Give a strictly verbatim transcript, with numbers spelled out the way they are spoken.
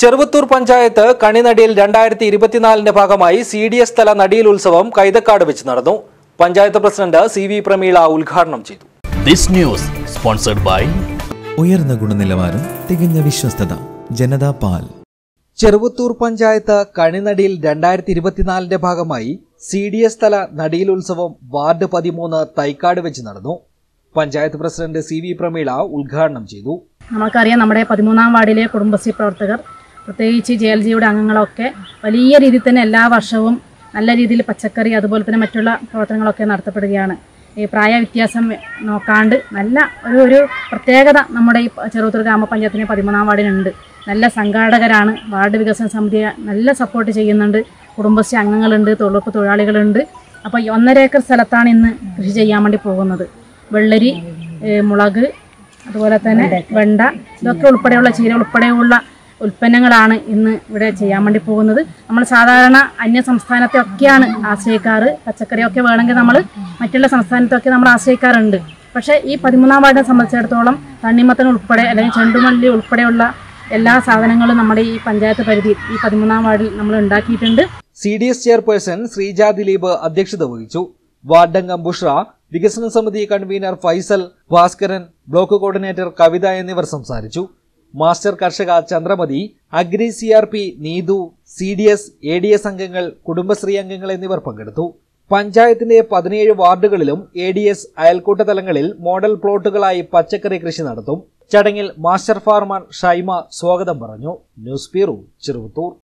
ചെറുവത്തൂർ പഞ്ചായത്ത് കണിനടിയിൽ രണ്ടായിരത്തി ഇരുപത്തിനാലിന്റെ ഭാഗമായി C D S തല നടിയിൽ ഉത്സവം കൈതക്കാട് വെച്ച് നടന്നു. Panchayat president C V Prameela ഉദ്ഘാടനം ചെയ്തു. ദിസ് ന്യൂസ് സ്പോൺസർഡ് ബൈ ഉയർന്ന ഗുണനിലവാരം, തികഞ്ഞ വിശ്വസ്തത, ജനതാ പാൽ. ചെറുവത്തൂർ പഞ്ചായത്ത് കണിനടിയിൽ രണ്ടായിരത്തി ഇരുപത്തിനാലിന്റെ ഭാഗമായി സി ഡി എസ് തല നടിയിൽ ഉത്സവം വാർഡ് പതിമൂന്ന് തൈക്കാട് വെച്ച് നടന്നു. Panchayat president C V Prameela ഉദ്ഘാടനം ചെയ്തു. നമുക്കറിയാം, നമ്മുടെ പതിമൂന്നാം വാർഡിലെ കുടുംബശ്രീ പ്രവർത്തകർ, പ്രത്യേകിച്ച് ജെ എൽ ജിയുടെ അംഗങ്ങളൊക്കെ വലിയ രീതിയിൽ തന്നെ എല്ലാ വർഷവും നല്ല രീതിയിൽ പച്ചക്കറി അതുപോലെ തന്നെ മറ്റുള്ള പ്രവർത്തനങ്ങളൊക്കെ നടത്തപ്പെടുകയാണ്. ഈ പ്രായ വ്യത്യാസം നോക്കാണ്ട് നല്ല ഒരു ഒരു പ്രത്യേകത നമ്മുടെ ഈ ചെറുവത്തൂർ ഗ്രാമപഞ്ചായത്തിൻ്റെ പതിമൂന്നാം വാർഡിനുണ്ട്. നല്ല സംഘാടകരാണ്. വാർഡ് വികസന സമിതിയെ നല്ല സപ്പോർട്ട് ചെയ്യുന്നുണ്ട്. കുടുംബശ്രീ അംഗങ്ങളുണ്ട്, തൊഴിലുറപ്പ് തൊഴിലാളികളുണ്ട്. അപ്പോൾ ഈ ഒന്നര ഏക്കർ സ്ഥലത്താണ് ഇന്ന് കൃഷി ചെയ്യാൻ വേണ്ടി പോകുന്നത്. വെള്ളരി, മുളക്, അതുപോലെ തന്നെ വെണ്ട, ഇതൊക്കെ ഉൾപ്പെടെയുള്ള ചീര ഉൾപ്പെടെയുള്ള ഉൽപ്പന്നങ്ങളാണ് ഇന്ന് ഇവിടെ ചെയ്യാൻ വേണ്ടി പോകുന്നത്. നമ്മൾ സാധാരണ അന്യ സംസ്ഥാനത്തെ ഒക്കെയാണ് ആശ്രയിക്കാറ്. പച്ചക്കറിയൊക്കെ വേണമെങ്കിൽ നമ്മൾ മറ്റുള്ള സംസ്ഥാനത്തൊക്കെ നമ്മൾ ആശ്രയിക്കാറുണ്ട്. പക്ഷേ ഈ പതിമൂന്നാം വാർഡിനെ സംബന്ധിച്ചിടത്തോളം തണ്ണിമത്തൻ ഉൾപ്പെടെ അല്ലെങ്കിൽ ചെണ്ടുമല്ലി ഉൾപ്പെടെയുള്ള എല്ലാ സാധനങ്ങളും നമ്മുടെ ഈ പഞ്ചായത്ത് പരിധി ഈ പതിമൂന്നാം വാർഡിൽ നമ്മൾ ഉണ്ടാക്കിയിട്ടുണ്ട്. C D S chairperson Sreeja Dileep അധ്യക്ഷത വഹിച്ചു. വാർഡംഗം ബുഷ്ര, വികസന സമിതി convener Faisal, Bhaskaran, block coordinator Kavitha എന്നിവർ സംസാരിച്ചു. മാസ്റ്റർ കർഷക Chandramathi, agri C R P Neethu, C D S, A D S അംഗങ്ങൾ, കുടുംബശ്രീ അംഗങ്ങൾ എന്നിവർ പങ്കെടുത്തു. പഞ്ചായത്തിന്റെ പതിനേഴ് വാർഡുകളിലും എ ഡി എസ് അയൽക്കൂട്ട തലങ്ങളിൽ മോഡൽ പ്ലോട്ടുകളായി പച്ചക്കറി കൃഷി നടത്തും. ചടങ്ങിൽ മാസ്റ്റർ ഫാർമർ ഷൈമ സ്വാഗതം പറഞ്ഞു. News bureau, Cheruvathur.